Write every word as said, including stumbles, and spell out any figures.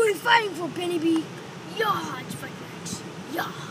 we fighting for, Benny B? Yeah, it's fight next. Yeah.